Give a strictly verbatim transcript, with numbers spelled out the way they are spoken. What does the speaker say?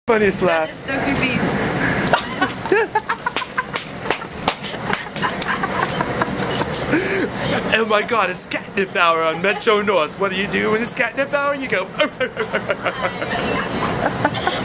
Funniest laugh. That is so creepy. Oh my god, it's Catnip hour on Metro North. What do you do when it's Catnip hour? You go.